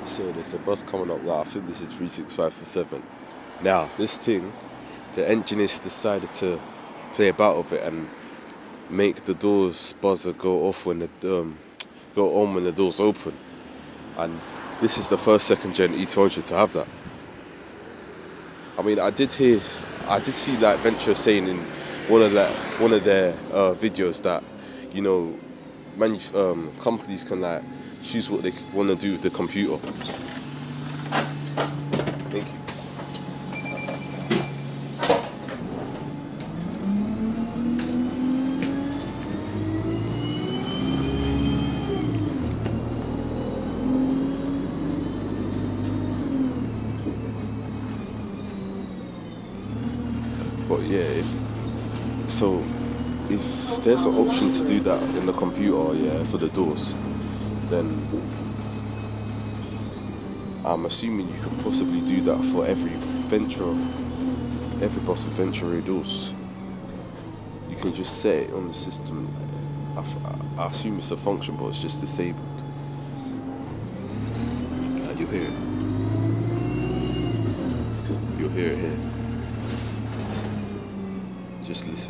So there's a bus coming up now. I think this is 365 for 7. Now, this thing, the engineers decided to play about with it and make the doors buzzer go off when go on when the doors open. And this is the first second gen E200 to have that. I mean, I did see like Venture saying in one of their videos that, you know, companies can like choose what they want to do with the computer. Thank you. But yeah, if there's an option to do that in the computer, yeah, for the doors, then I'm assuming you could possibly do that for every bus with Venture doors. You can just set it on the system. I assume it's a function, but it's just disabled. You'll hear it. You'll hear it here. Just listen.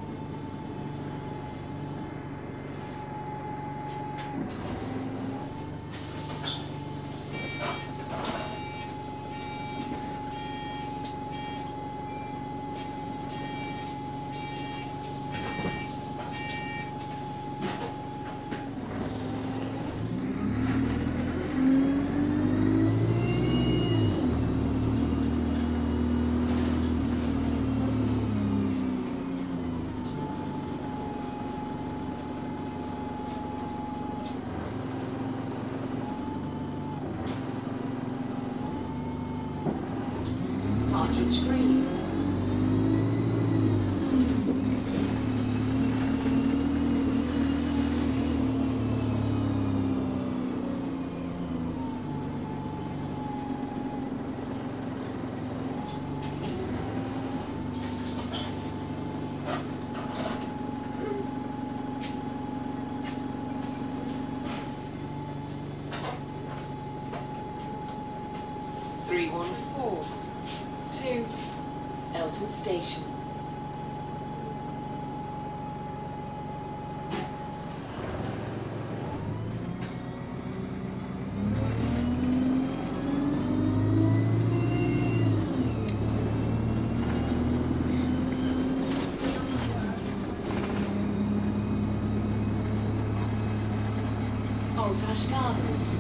Partridge Green. To Eltham Station. Altash Gardens.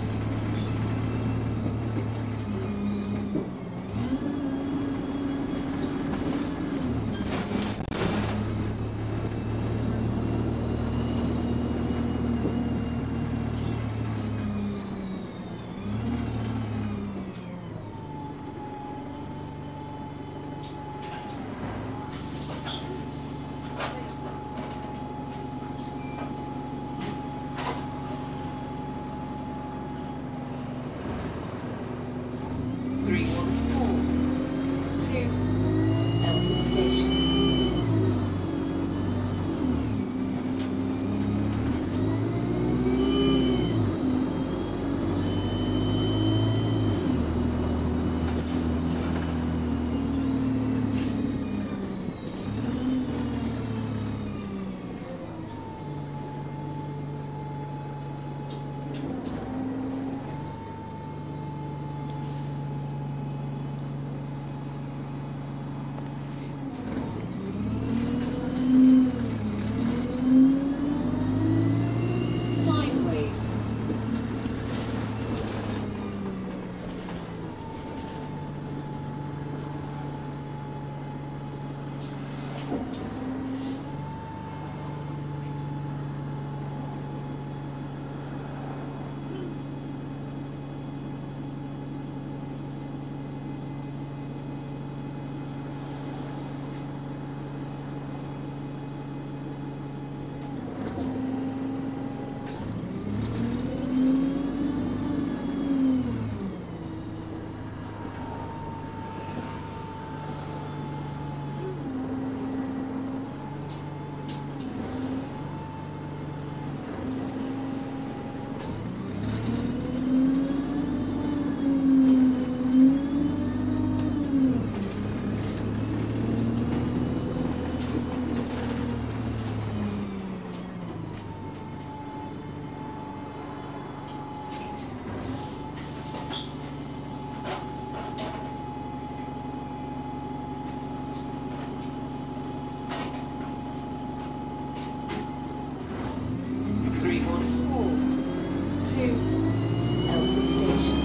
Eltham Station.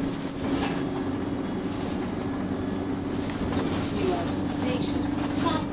New Eltham Station, south